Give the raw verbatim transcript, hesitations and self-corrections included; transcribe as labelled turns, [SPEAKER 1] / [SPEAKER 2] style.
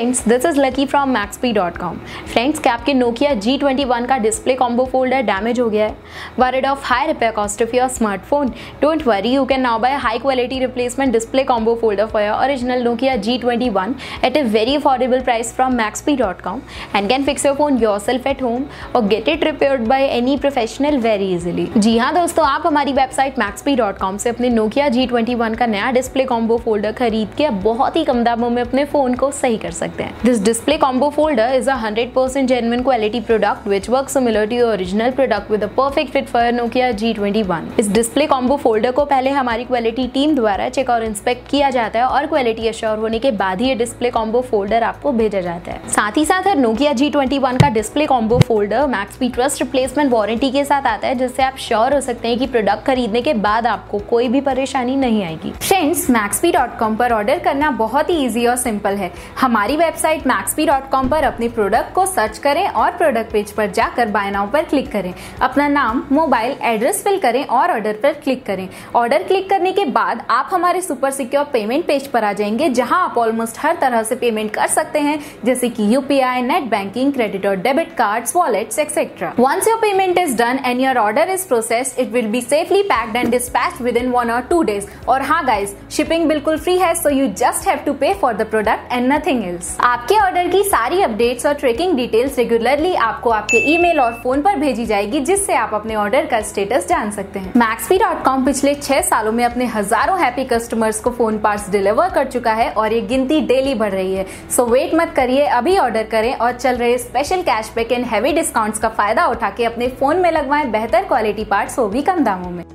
[SPEAKER 1] Friends, this is Lucky from Maxpe dot com. Friends, क्या आपके Nokia G twenty one का display combo folder damage हो गया है? Worried of high repair cost of your smartphone? Don't worry, you can now buy high quality replacement display combo folder for your original Nokia G twenty one at a very affordable price from maxpy dot com and can fix your phone yourself at home or get it repaired by any professional very easily। जी हाँ दोस्तों, आप हमारी website मैक्सपी dot com से अपने Nokia G twenty one का नया display combo folder खरीद के बहुत ही कम दामों में अपने फोन को सही कर सकते हैं। This display combo folder is a hundred percent genuine quality product which works similar to your original product with a perfect fit for your Nokia G twenty one. इस डिस्प्ले कॉम्बो फोल्डर को पहले हमारी quality team द्वारा check और inspect किया जाता है और क्वालिटी एश्योर होने के बाद ही ये डिस्प्ले कॉम्बो फोल्डर आपको भेजा जाता है। साथ ही साथ Nokia जी ट्वेंटी वन का display combo folder Maxpe trust replacement warranty के साथ आता है, जिससे आप श्योर हो सकते हैं कि प्रोडक्ट खरीदने के बाद आपको कोई भी परेशानी नहीं आएगी। फ्रेंड्स, मैक्सपी डॉट कॉम पर ऑर्डर करना बहुत ही ईजी और सिंपल है। हमारी वेबसाइट मैक्सपी डॉट कॉम पर अपने प्रोडक्ट को सर्च करें और प्रोडक्ट पेज पर जाकर बाय नाउ पर क्लिक करें। अपना नाम, मोबाइल एड्रेस फिल करें और ऑर्डर पर क्लिक करें। ऑर्डर क्लिक करने के बाद आप हमारे सुपर सिक्योर पेमेंट पेज पर आ जाएंगे, जहां आप ऑलमोस्ट हर तरह से पेमेंट कर सकते हैं, जैसे कि यूपीआई, नेट बैंकिंग, क्रेडिट और debit cards, wallets etcetera. Once your payment is done and your order is processed, it will be safely packed and dispatched within one or two days। और हाँ guys, shipping बिल्कुल free है, so you just have to pay for the product and nothing else। आपके order की सारी updates और tracking details regularly आपको आपके ईमेल और फोन पर भेजी जाएगी, जिससे आप अपने ऑर्डर का स्टेटस जान सकते हैं। मैक्सपी डॉट कॉम पिछले छह सालों में अपने हजारों हैप्पी कस्टमर्स को फोन पार्ट्स डिलीवर कर चुका है और ये गिनती डेली बढ़ रही है। सो वेट मत करिए, अभी ऑर्डर करें और चल रहे special cashback and heavy discounts का फायदा उठा के अपने फोन में लगवाएं बेहतर क्वालिटी पार्ट्स, वो भी कम दामों में।